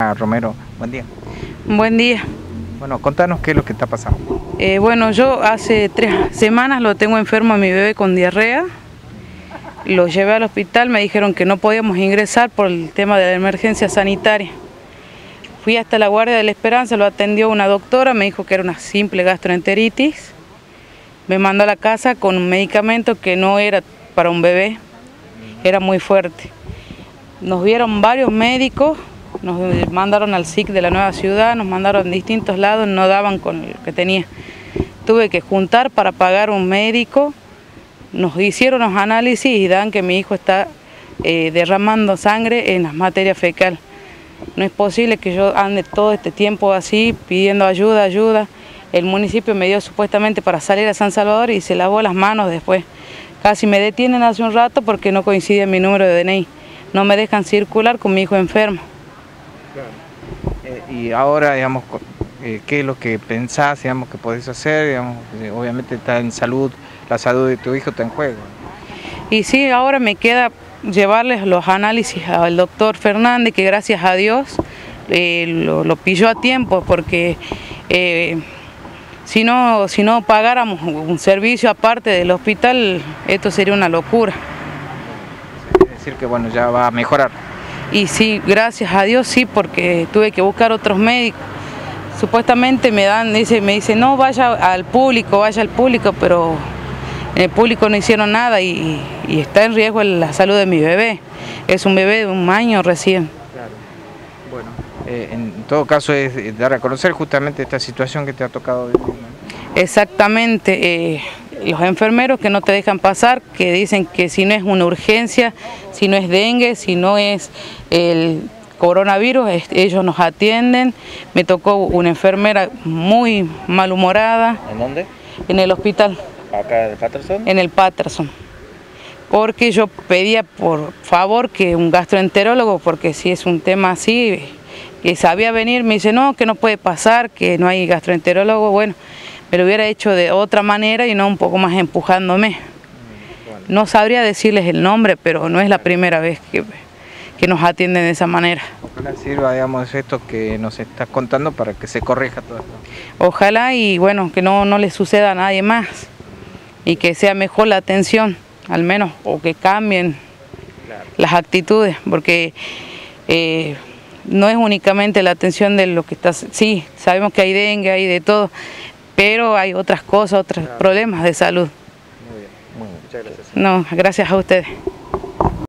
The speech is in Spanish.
Ana Romero, buen día. Buen día. Bueno, contanos qué es lo que está pasando. Bueno, yo hace 3 semanas lo tengo enfermo a mi bebé con diarrea. Lo llevé al hospital, me dijeron que no podíamos ingresar por el tema de la emergencia sanitaria. Fui hasta la Guardia de la Esperanza, lo atendió una doctora, me dijo que era una simple gastroenteritis. Me mandó a la casa con un medicamento que no era para un bebé, era muy fuerte. Nos vieron varios médicos, nos mandaron al SIC de la Nueva Ciudad, nos mandaron a distintos lados, no daban con lo que tenía. Tuve que juntar para pagar un médico, nos hicieron los análisis y dan que mi hijo está derramando sangre en las materias fecales. No es posible que yo ande todo este tiempo así, pidiendo ayuda. El municipio me dio supuestamente para salir a San Salvador y se lavó las manos después. Casi me detienen hace un rato porque no coincide mi número de DNI. No me dejan circular con mi hijo enfermo. Claro. Y ahora, digamos, ¿qué es lo que pensás, digamos, que podés hacer? Digamos, obviamente está en salud, la salud de tu hijo está en juego. Y sí, ahora me queda llevarles los análisis al doctor Fernández, que gracias a Dios lo pilló a tiempo, porque si no pagáramos un servicio aparte del hospital, esto sería una locura. Quiere decir que bueno, ya va a mejorar. Y sí, gracias a Dios sí, porque tuve que buscar otros médicos. Supuestamente me dicen, no, vaya al público, pero en el público no hicieron nada y está en riesgo la salud de mi bebé. Es un bebé de 1 año recién. Claro. Bueno, en todo caso es dar a conocer justamente esta situación que te ha tocado vivir, ¿no? Exactamente. Los enfermeros que no te dejan pasar, que dicen que si no es una urgencia, si no es dengue, si no es el coronavirus, ellos nos atienden. Me tocó una enfermera muy malhumorada. ¿En dónde? En el hospital. ¿Acá en el Patterson? En el Patterson. Porque yo pedía por favor que un gastroenterólogo, porque si es un tema así, que sabía venir, me dice no, que no puede pasar, que no hay gastroenterólogo. Bueno, me lo hubiera hecho de otra manera y no un poco más empujándome. No sabría decirles el nombre, pero no es la primera vez que nos atienden de esa manera. Ojalá sirva, digamos, esto que nos estás contando para que se corrija todo esto. Ojalá y bueno, que no le suceda a nadie más y que sea mejor la atención, al menos, o que cambien las actitudes, porque no es únicamente la atención de lo que está, sí, sabemos que hay dengue, hay de todo, pero hay otras cosas, otros problemas de salud. Muy bien, muchas gracias. No, gracias a ustedes.